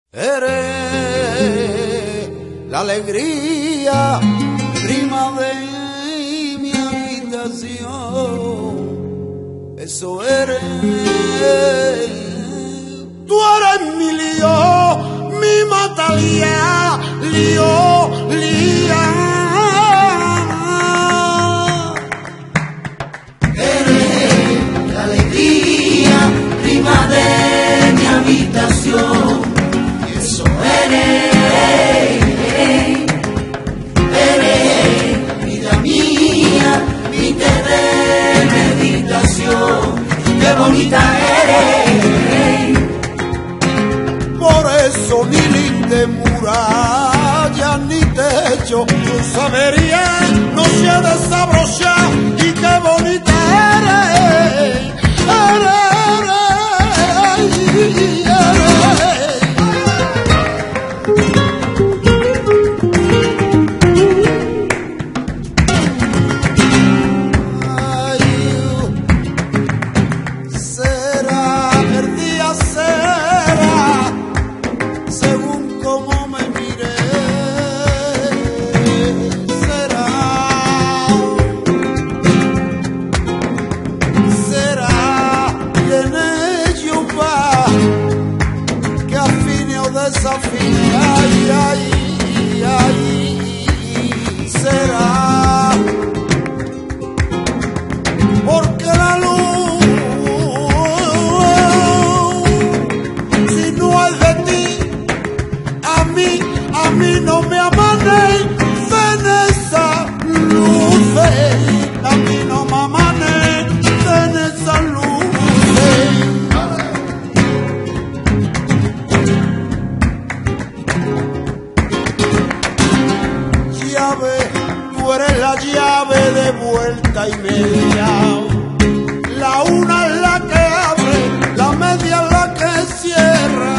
Eres la alegría prima de mi habitación. Eso eres. Tú eres mi lío, mi matalía, lío, lía. Eres la alegría prima de mi habitación. Eso eres vida mía, mi té de meditación. Qué bonita eres. Por eso ni linde muralla ni techo, tu sabería no se desabrocha y qué bonita eres, desafía, será porque la luz, si no es de ti, a mí no me amanece en esa luz, a mí no me amanece en esa luz. Tú eres la llave de vuelta y media. La una es la que abre, la media es la que cierra.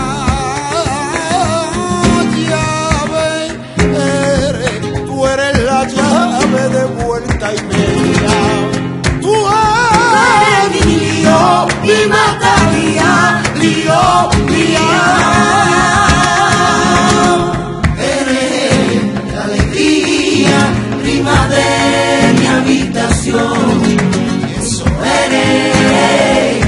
Llave eres, tú eres la llave de vuelta y media. Tú eres mi lío, mi matalía, lío, lía. Prima de mi habitación, eso eres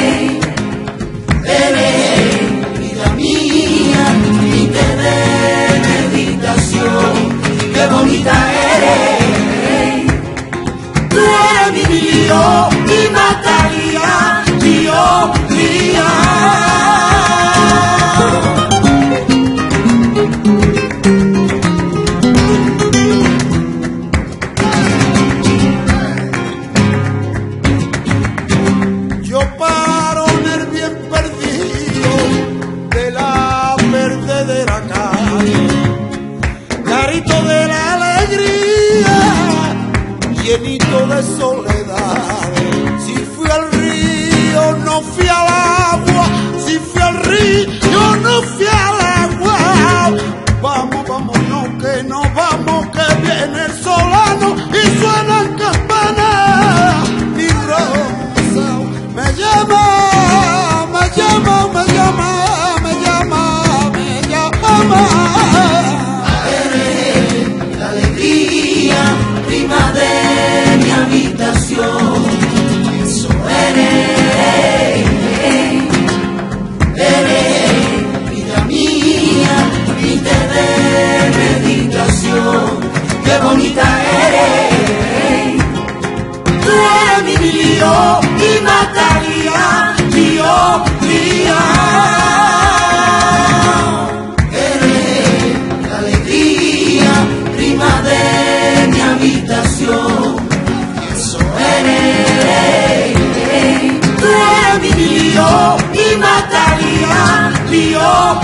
vida mía, mi té de meditación, qué bonita eres. Tú eres mi lío, mi matalía, lío, lía. Llenito de soledad. Si fui al río, no fui al agua. Si fui al río, no fui al agua. Vamos, vámonos, que nos vamos, que viene el solano y suenan campanas. Mi rosa me llama, me llama, me llama, me llama, me llama. Eres la alegría prima de mi habitación, eso eres vida mía, mi té de meditación, qué bonita eres. Tú eres mi lío, mi matalía, lío, lía. Eres la alegría prima de mi habitación. Tú eres mi lío, mi matalía, lío.